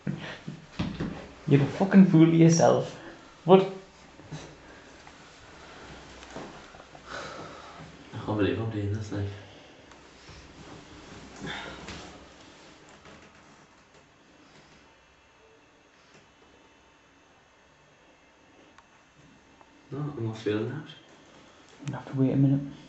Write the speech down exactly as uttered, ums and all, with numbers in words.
You're a fucking fool of yourself. What? I can't believe I'm doing this, like. No, I'm not feeling that. You have to wait a minute.